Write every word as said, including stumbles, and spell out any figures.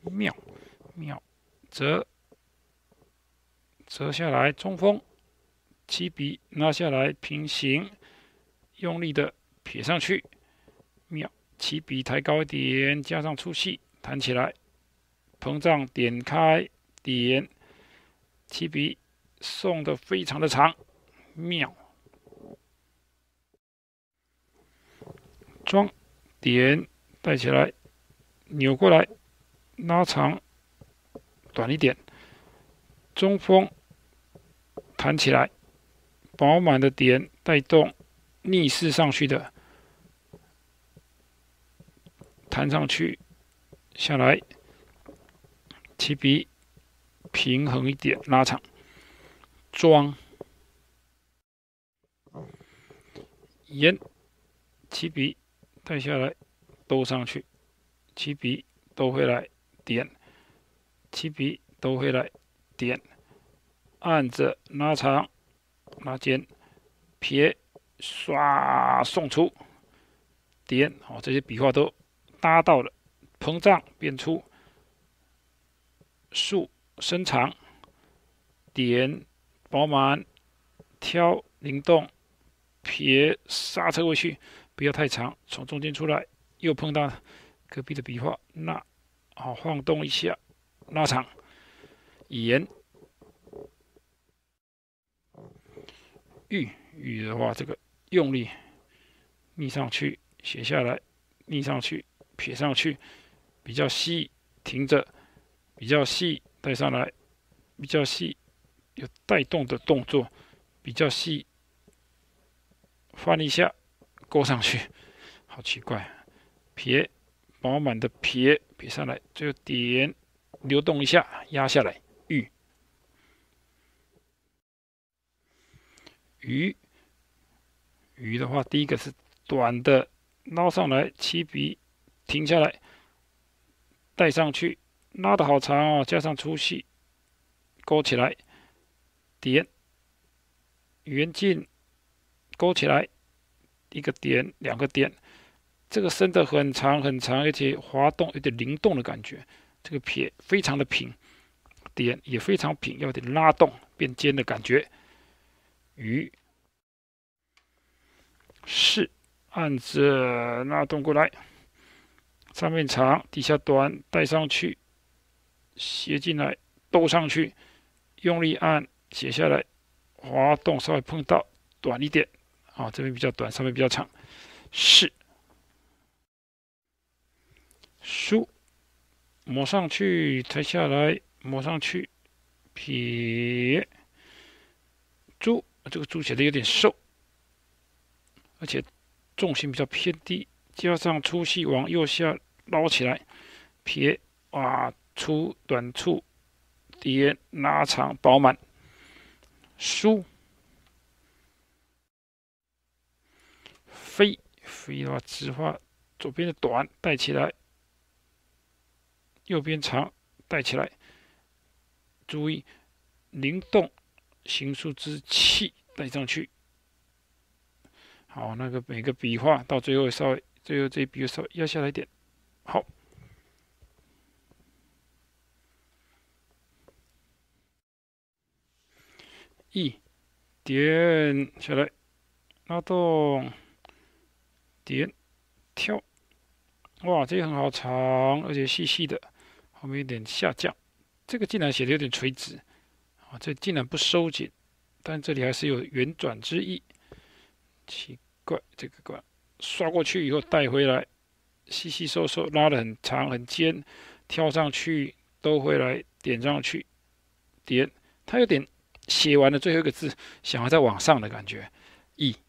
妙妙，折折下来，中锋，起笔拉下来，平行，用力的撇上去，妙，起笔抬高一点，加上粗细，弹起来，膨胀点开，点，起笔送的非常的长，妙，装点带起来，扭过来，拉长，短一点，中锋弹起来，饱满的点带动逆势上去的，弹上去，下来，起笔平衡一点，拉长，装，沿，起笔带下来，兜上去，起笔兜回来，点，起笔兜回来，点，按着拉长，拉尖，撇，唰送出，点，哦，这些笔画都搭到了，膨胀变粗，竖伸长，点饱满，挑灵动，撇刹车回去，不要太长，从中间出来，又碰到隔壁的笔画，那好晃动一下，拉长，沿，玉玉的话，这个用力逆上去，写下来，逆上去，撇上去，比较细，停着，比较细，带上来，比较细，有带动的动作，比较细，翻一下，勾上去，好奇怪，撇，饱满的撇，撇上来，最后点，流动一下，压下来，玉，鱼，鱼的话，第一个是短的，捞上来，起笔，停下来，带上去，拉的好长哦，加上粗细，勾起来，点，圆劲，勾起来，一个点，两个点，这个伸得很长很长，而且滑动有点灵动的感觉。这个撇非常的平，点也非常平，有点拉动变尖的感觉。鱼是按着拉动过来，上面长，底下短，带上去，斜进来，兜上去，用力按，写下来，滑动稍微碰到，短一点，啊，这边比较短，上面比较长。是书抹上去，抬下来，抹上去，撇，猪，这个猪写的有点瘦，而且重心比较偏低，加上粗细往右下捞起来，撇，哇，粗短处，点拉长饱满，书，飞飞的话，直画左边的短带起来。右边长带起来，注意灵动，形数之气带上去。好，那个每个笔画到最后稍微，最后这一笔稍微压下来一点。好，一点下来，拉动，点跳，哇，这个很好长，而且细细的。后面有点下降，这个竟然写的有点垂直，啊，这竟然不收紧，但这里还是有圆转之意，奇怪，这个关刷过去以后带回来，细细瘦瘦，拉的很长很尖，跳上去兜回来，点上去，点，它有点写完了最后一个字，想要再往上的感觉，一。